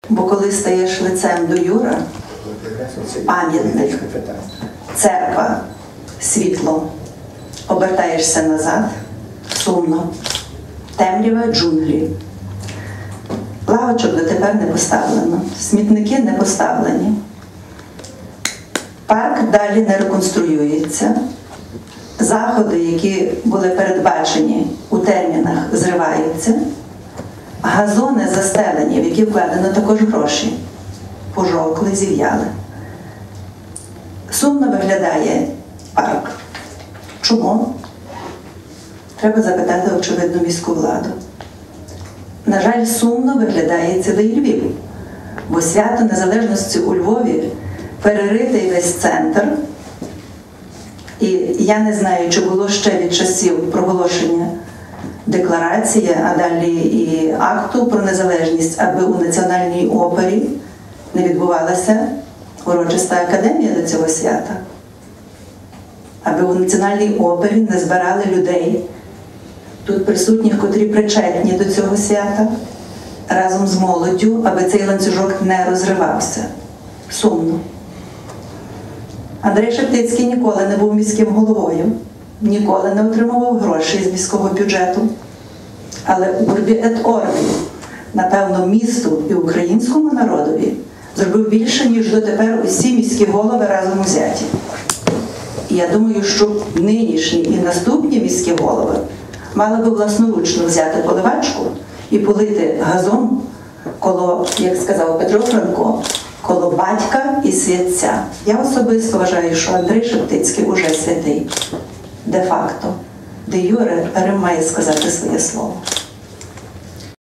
Бо коли стаєш лицем до Юра, пам'ятник, церква, світло, обертаєшся назад, сумно, темрява, джунглі. Лавочок дотепер не поставлено, смітники не поставлені. Парк далі не реконструюється. Заходи, які були передбачені у термінах, зриваються. Газони застелені, в які вкладено також гроші, пожовкли, зів'яли. Сумно виглядає парк. Чому? Треба запитати, очевидно, міську владу. На жаль, сумно виглядає цілий Львів, бо свято Незалежності у Львові переритий весь центр. І я не знаю, чи було ще від часів проголошення декларації, а далі і акту про незалежність, аби у Національній опері не відбувалася урочиста академія до цього свята. Аби у Національній опері не збирали людей, тут присутніх, котрі причетні до цього свята, разом з молоддю, аби цей ланцюжок не розривався. Сумно. Андрей Шептицький ніколи не був міським головою, ніколи не отримував грошей з міського бюджету. Але Урбі ет Орбі, напевно, місту і українському народові зробив більше, ніж дотепер усі міські голови разом узяті. І я думаю, що нинішні і наступні міські голови мали би власноручно взяти поливачку і полити газон коло, як сказав Петро Франко, коло батька і святця. Я особисто вважаю, що Андрей Шептицький уже святий. Де-факто. Де Юре Рим має сказати своє слово.